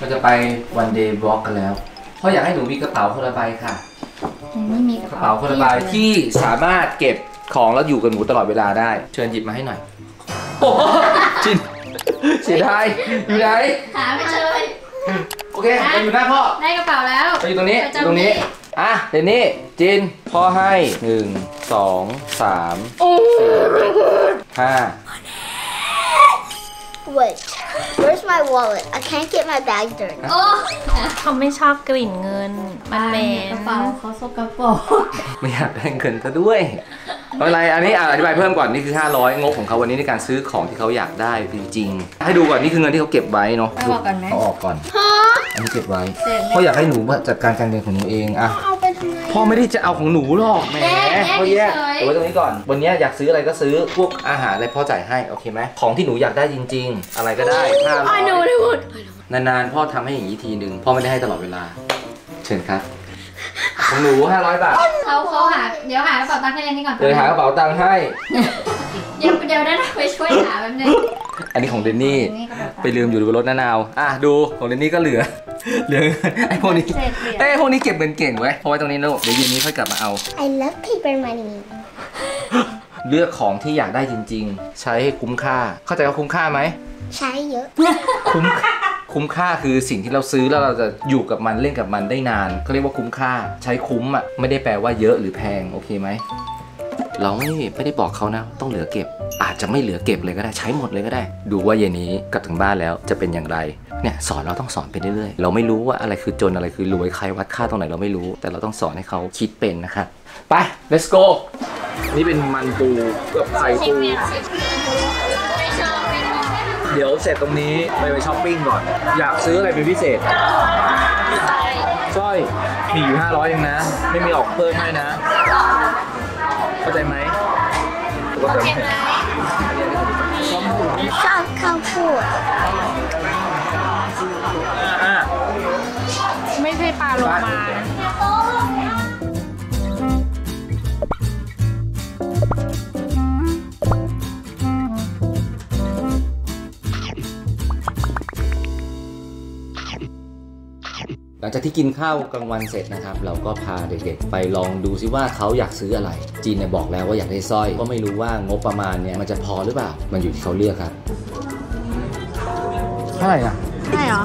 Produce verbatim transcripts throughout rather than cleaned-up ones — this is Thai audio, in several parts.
เราจะไปวันเดย์บล็อกกันแล้วเพราะอยากให้หนูมีกระเป๋าคนละใบค่ะไม่มีกระเป๋าคนละใบที่สามารถเก็บของแล้วอยู่กับหนูตลอดเวลาได้เชิญหยิบมาให้หน่อยโอ้จินเสียดายอยู่ไหนหาไม่เจอโอเคไปอยู่หน้าพ่อได้กระเป๋าแล้วไปอยู่ตรงนี้ตรงนี้อ่ะเดี๋ยวนี้จินพ่อให้หนึ่งสองสามสี่ห้า Wait, where's my wallet? I can't get my bag dirty. โอ้เขาไม่ชอบกลิ่นเงินมันเหม็นกระเป๋าเขาสกปรกไม่อยากได้เงินซะด้วยอะไรอันนี้อธิบายเพิ่มก่อนนี่คือห้าร้อยงบของเขาวันนี้ในการซื้อของที่เขาอยากได้จริงๆให้ดูก่อนนี่คือเงินที่เขาเก็บไว้เนาะเอาออกก่อนไหมเอาออกก่อนอันนี้เก็บไว้เพราะอยากให้หนูจัดการการเงินของหนูเองอะเอาไปทำไมพ่อไม่ได้จะเอาของหนูหรอกแหมพ่อแยกเอาไว้ตรงนี้ก่อนวันนี้อยากซื้ออะไรก็ซื้อพวกอาหารอะไรพ่อจ่ายให้โอเคไหมของที่หนูอยากได้จริงๆอะไรก็ได้ห้าร้อยนานๆพ่อทำให้อย่างนี้ทีหนึ่งพ่อไม่ได้ให้ตลอดเวลาเชิญครับของหนูห้าร้อยบาทเขาเขาหาเดี๋ยวหากระเป๋าตังค์ให้อันนี้ก่อนเดี๋ยวหากระเป๋าตังค์ให้เดี๋ยวเดี๋ยวได้ไปช่วยหาแป๊บนึงอันนี้ของเดนนี่ไปลืมอยู่บนรถนาวอ่ะดูของเดนนี่ก็เหลือเหลือไอ้พวกนี้ไอ้พวกนี้เก็บเงินเก่งไว้เพราะไว้ตรงนี้ลูกเดี๋ยวเย็นนี้ค่อยกลับมาเอา I love paper money เลือกของที่อยากได้จริงๆใช้ให้คุ้มค่าเข้าใจว่าคุ้มค่าไหมใช้เยอะคุ้มคุ้มค่าคือสิ่งที่เราซื้อแล้วเราจะอยู่กับมันเล่นกับมันได้นานเขาเรียกว่าคุ้มค่าใช้คุ้มอ่ะไม่ได้แปลว่าเยอะหรือแพงโอเคไหมเราไม่ไม่ได้บอกเขานะต้องเหลือเก็บอาจจะไม่เหลือเก็บเลยก็ได้ใช้หมดเลยก็ได้ดูว่าเย็นนี้กลับถึงบ้านแล้วจะเป็นอย่างไรเนี่ยสอนเราต้องสอนไปเรื่อยๆเราไม่รู้ว่าอะไรคือจนอะไรคือรวยใครวัดค่าตรงไหนเราไม่รู้แต่เราต้องสอนให้เขาคิดเป็นนะครับไป let's go นี่เป็นมันปูกับไข่ปูเดี๋ยวเสร็จตรงนี้ไปไปช้อปปิ้งก่อนอยากซื้ออะไรเป็นพิเศษสร้อยมีอยู่ห้าร้อยเองนะไม่มีออกเพิ่มให้นะเข้าใจไหมชอบข้าวโพดไม่ใช่ปลาโลมานะหลังจากที่กินข้าวกลางวันเสร็จนะครับเราก็พาเด็กๆไปลองดูซิว่าเขาอยากซื้ออะไรจีนเนี่ยบอกแล้วว่าอยากได้สร้อยก็ไม่รู้ว่างบประมาณเนี่ยมันจะพอหรือเปล่ามันอยู่ที่เขาเลือกครับเท่าไหร่อ่ะใช่เหรอ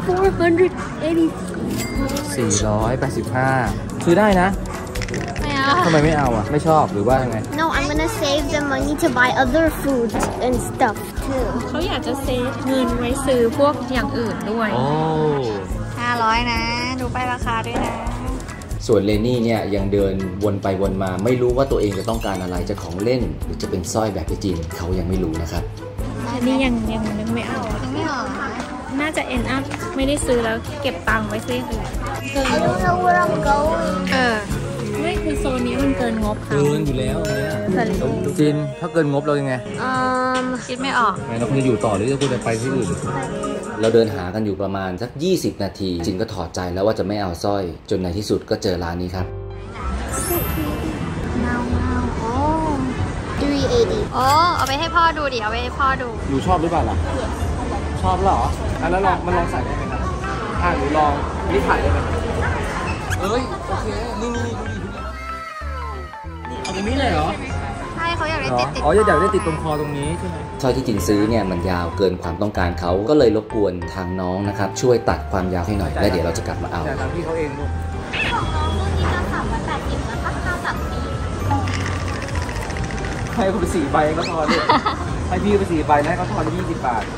สี่ร้อยแปดสิบห้าซื้อได้นะไม่เอาทำไมไม่เอาอ่ะไม่ชอบหรือว่ายังไง No I'm gonna save the money to buy other food and stuff too เขาอยากจะเซฟเงินไว้ซื้อพวกอย่างอื่นด้วยโอ้ห้าร้อยนะดูไปราคาด้วยนะส่วนเลนี่เนี่ยยังเดินวนไปวนมาไม่รู้ว่าตัวเองจะต้องการอะไรจะของเล่นหรือจะเป็นสร้อยแบบพี่จีนเขายังไม่รู้นะครับอันนี้ยังยังนึกไม่เอายังไม่ออกน่าจะ end up ไม่ได้ซื้อแล้วเก็บตังค์ไว้ซื้อเลย I don't know where I'm going เออไม่คือโซนนี้มันเกินงบเขาเกินอยู่แล้วเนี่ยจีนถ้าเกินงบเรายังไงอืมคิดไม่ออกไงเราควรจะอยู่ต่อหรือจะควรจะไปที่อื่นเราเดินหากันอยู่ประมาณสักยี่สิบนาทีจินก็ถอดใจแล้วว่าจะไม่เอาสร้อยจนในที่สุดก็เจอร้านนี้ครับโอ้เอาไปให้พ่อดูดิเอาไปให้พ่อดูหนูชอบหรือเปล่าล่ะชอบเหรออันนั้นลองมันลองใส่ได้ไหมครับถ้าหนูลองนี่ถ่ายได้ไหมเอ้ยโอเคนี่นี่ดูดิเอาตรงนี้เลยเหรอใช่เขาอยากได้ติดติดอ๋ออยากได้ติดตรงคอตรงนี้ใช่ไหมสร้อยที่จินซื้อเนี่ยมันยาวเกินความต้องการเขาก็เลยรบกวนทางน้องนะครับช่วยตัดความยาวให้หน่อยแล้วเดี๋ยวเราจะกลับมาเอาของน้องนี่ราคามันแปดสิบนะคะค่าตัดฟรีให้คุณไปสี่ใบก็ทอนเลยให้พี่ไปสี่ใบนะเขาทอนยี่สิบบาท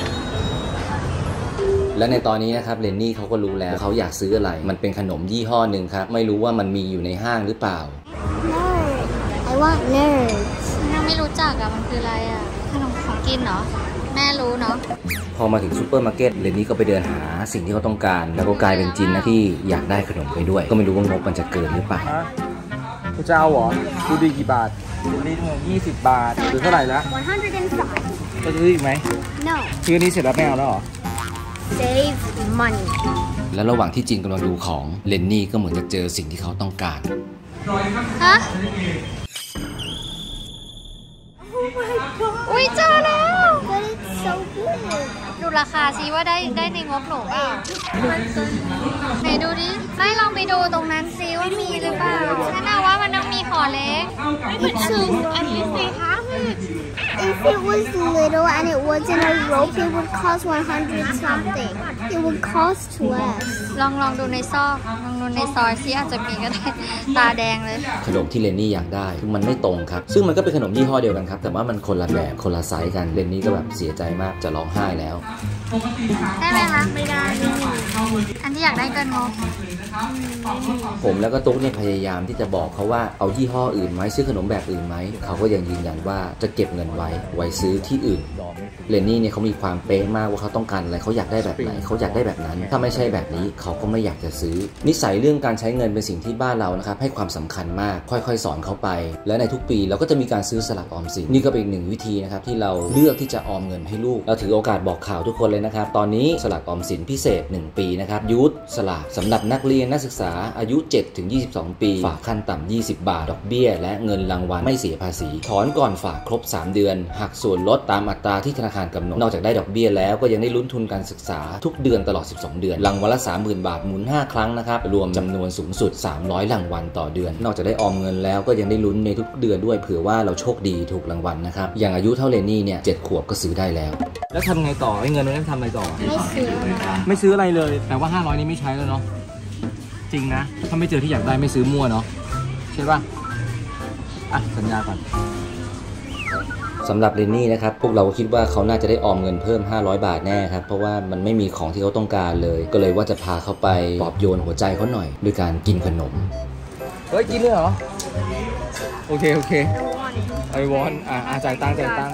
และในตอนนี้นะครับเรนนี่เขาก็รู้แล้วเขาอยากซื้ออะไรมันเป็นขนมยี่ห้อหนึ่งครับไม่รู้ว่ามันมีอยู่ในห้างหรือเปล่า I want nerds ยังไม่รู้จักอะมันคืออะไรอะขนมของกินเหรอแม่รู้เนาะพอมาถึงซูเปอร์มาร์เก็ตเรนนี่ก็ไปเดินหาสิ่งที่เขาต้องการแล้วก็กลายเป็นจินนะที่อยากได้ขนมไปด้วยก็ไม่รู้ว่างบมันจะเกินหรือเปล่าคุณจะเอาเหรอดูดีกี่บาทเรนนี่ทั้งหมดยี่สิบบาทหรือเท่าไหร่ละจะซื้ออีกไหม No ซื้อนี้เสร็จแล้วไม่เอาแล้วเหรอ Save money แล้วระหว่างที่จินกำลังดูของเรนนี่ก็เหมือนจะเจอสิ่งที่เขาต้องการฮะอุ้ยเจอแล้ว But it's so good ดูราคาซิว่าได้ได้ในงบหนูเปล่าไหนดูดิไม่ลองไปดูตรงนั้นซิว่ามีหรือเปล่าฉันน่าว่ามันต้องมีห่อเล็ก It's so nice. They have it. If it was little and it wasn't a rope, it would cost one hundred something. It would cost less. ลองลองดูในซอกลองดูในซอยซิอาจจะมีก็ได้ตาแดงเลยขนมที่เรนนี่อยากได้คือมันไม่ตรงครับซึ่งมันก็เป็นขนมยี่ห้อเดียวกันครับแต่ว่ามันคนละแบบคนละไซส์กันเรนนี่ก็แบบเสียใจมากจะร้องไห้แล้วได้ไหมคะไม่ได้อันที่อยากได้เกินงบผมแล้วก็ตุ๊กเนี่ยพยายามที่จะบอกเขาว่าเอายี่ห้ออื่นไหมซื้อขนมแบบอื่นไหมเขาก็ยังยืนยันว่าจะเก็บเงินไว้ไว้ซื้อที่อื่นเรนนี่เนี่ยเขามีความเป๊ะมากว่าเขาต้องการอะไรเขาอยากได้แบบไหนเขาอยากได้แบบนั้นถ้าไม่ใช่แบบนี้เขาก็ไม่อยากจะซื้อนิสัยเรื่องการใช้เงินเป็นสิ่งที่บ้านเรานะครับให้ความสำคัญมากค่อยๆสอนเขาไปและในทุกปีเราก็จะมีการซื้อสลากออมสินนี่ก็เป็นอีกหนึ่งวิธีนะครับที่เราเลือกที่จะออมเงินให้ลูกเราถือโอกาสบอกข่าวทุกคนเลยนะครับตอนนี้สลากออมสินพิเศษหนึ่งปีนะครับยูทสลากสำหรับนักเรียนนักศึกษาอายุ เจ็ดถึงยี่สิบสอง ปีฝากขั้นต่ำยี่สิบบาทดอกเบี้ยและเงินรางวัลไม่เสียภาษีถอนก่อนฝากครบสามเดือนหักส่วนลดตามอัตราที่ธนาคารกำหนดนอกจากได้ดอกเบี้ยแล้วก็ยังได้ลุ้นทุนการศึกษาทุกเดือนตลอดสิบสองเดือนรางวัลละ สามหมื่น บาทหมุนห้าครั้งนะครับรวมจำนวนสูงสุดสามร้อยรางวัลต่อเดือนนอกจากได้ออมเงินแล้วก็ยังได้ลุ้นในทุกเดือนด้วยเผื่อว่าเราโชคดีถูกรางวัลนะครับอย่างอายุเท่าเรนนี่เนี่ยเจ็ดขวบก็ซื้อได้แล้วแล้วทำไงต่อไอ้เงินนั้นทำอะไรต่อไม่ซื้อไม่ซื้ออะไรเลยแต่ว่าห้าร้อยนี้ไม่ใช้แล้วเนาะจริงนะถ้าไม่เจอที่อยากได้ไม่ซื้อมั่วเนาะใช่ป่ะอ่ะสัญญาก่อนสำหรับเรนนี่นะครับพวกเราก็คิดว่าเขาน่าจะได้ออมเงินเพิ่มห้าร้อยบาทแน่ครับเพราะว่ามันไม่มีของที่เขาต้องการเลยก็เลยว่าจะพาเขาไปปลอบโยนหัวใจเขาหน่อยด้วยการกินขนมเฮ้ยกินเลยเหรอโอเคโอเคไอวอนอ่ะจ่ายตังค์จ่ายตังค์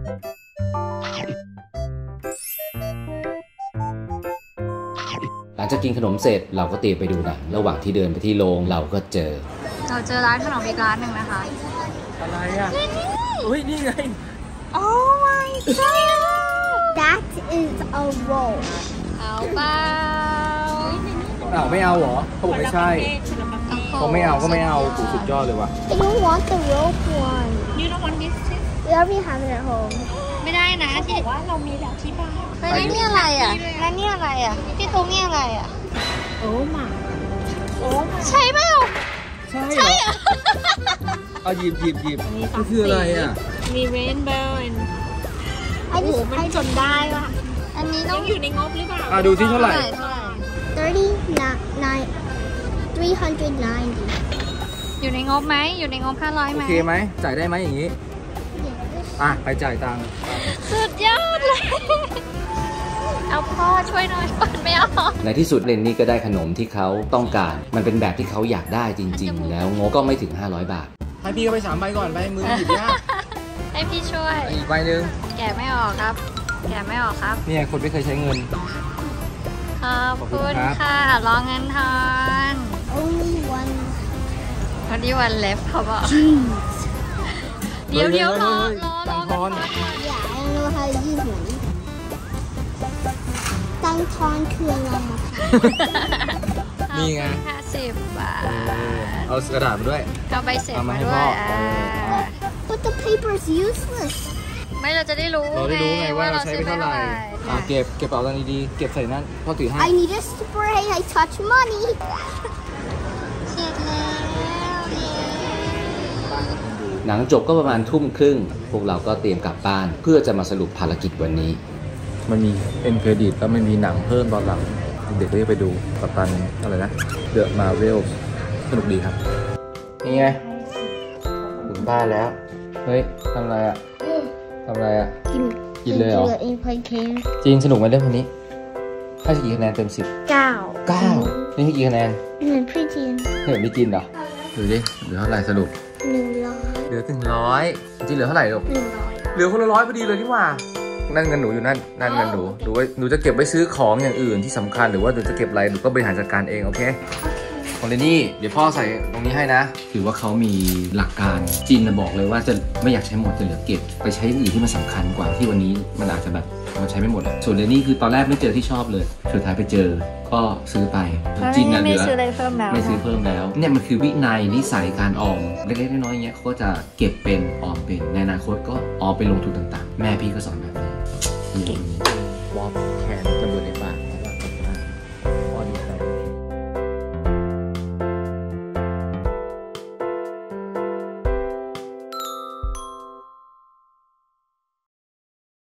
หลังจากกินขนมเสร็จเราก็เตรียมไปดูหนังระหว่างที่เดินไปที่โรงเราก็เจอเราเจอร้านขนมอีกร้านหนึ่งนะคะอะไรอ่ะเฮ้ยนี่ไง Oh my god That is a roll. เอาเปล่าเอาไม่เอาเหรอเขาบอกไม่ใช่เขาไม่เอาก็ไม่เอาปู่สุดยอดเลยว่ะ I don't want the rope one. You don't want this too? We already have it at home. ไม่ได้นะที่ว่าเรามีแล้วที่บ้านไปแล้วนี่อะไรอ่ะแล้วนี่อะไรอ่ะพี่ตุ๊กนี่อะไรอ่ะโอ้มาโอ้มาใช่เปล่าใช่ใช่อ่ะเอาหยิบหยิบหยิบนี่คืออะไรอ่ะมีเรนโบว์ I just มันจนได้ว่ะอันนี้ต้องอยู่ในงบหรือเปล่าอ่ะดูที่เท่าไหร่ thirty-nine three hundred ninety อยู่ในงบไหมอยู่ในงบห้าร้อยไหมโอเคไหมจ่ายได้ไหมอย่างนี้อ่ะไปจ่ายตังค์สุดยอดเลยเอาพ่อช่วยหน่อยก่อนไม่เอาในที่สุดเรนนี่ก็ได้ขนมที่เขาต้องการมันเป็นแบบที่เขาอยากได้จริงๆแล้วงบก็ไม่ถึงห้าร้อยบาทให้พี่ก็ไปสามใบก่อนไปมือหยิบยากให้พี่ช่วยอีกใบหนึ่งแกะไม่ออกครับแกะไม่ออกครับเนี่ยคนไม่เคยใช้เงินขอบคุณค่ะรอเงินทอน Only one Only one left เขาบอกเดี๋ยวเดี๋ยวรอรอรอทอน Yeah I don't know how to use money ตังทอนคืออะไรนี่ไงห้าสิบบาทเอากระดาษมาด้วยก็ใบเสร็จมาด้วย But the paper is useless ไม่เราจะได้รู้เราได้รู้ไงว่าเราใช้ไปเท่าไหร่เก็บเก็บเป๋าตังค์ดีๆเก็บใส่นั่นพ่อถือให้ I need a spray I touch money เสร็จแล้วหนังจบก็ประมาณทุ่มครึ่งพวกเราก็เตรียมกลับบ้านเพื่อจะมาสรุปภารกิจวันนี้มันมีเอ็นเครดิตแล้วมันมีหนังเพิ่มตอนหลังเด็กก็จะไปดูกัปตันอะไรนะเดอะมาร์เวลสนุกดีครับนี่ไงถึงบ้านแล้วเฮ้ยทำอะไรอ่ะทำอะไรอ่ะกินกินเลยเหรอจริงสนุกไหมเรื่องนี้ให้กี่คะแนนเต็มสิบเก้าเก้านี่ให้กี่คะแนนเหมือนพี่จีนเหมือนพี่จีนเหรอดูดิเหลือเท่าไหร่สรุปหนึ่งร้อยเหลือถึงร้อยจริงเหลือเท่าไหร่ลูกหนึ่งร้อยเหลือคนละร้อยพอดีเลยที่ว่านั่นเงินหนูอยู่นั่นนั่นเงินหนูหนูหนูจะเก็บไว้ซื้อของอย่างอื่นที่สำคัญหรือว่าหนูจะเก็บอะไรหนูก็บริหารจัดการเองโอเคของเรนนี่เดี๋ยวพ่อใส่ตรงนี้ให้นะถือว่าเขามีหลักการจีนนะบอกเลยว่าจะไม่อยากใช้หมดจะเหลือเก็บไปใช้อย่างอื่นที่มันสำคัญกว่าที่วันนี้มันอาจจะแบบมันใช้ไม่หมดส่วนเรนนี่คือตอนแรกไม่เจอที่ชอบเลยสุดท้ายไปเจอก็ซื้อไปจีนนะเหลือไม่ซื้ออะไรเพิ่มแล้วไม่ซื้อเพิ่มแล้วเนี่ยมันคือวินัยนิสัยการออมเล็กๆน้อยๆเงี้ยเขาก็จะเก็บเป็นออมเป็นในอนาคตก็ออมไปลงทุนต่างๆแม่พี่ก็สอนแบบนี้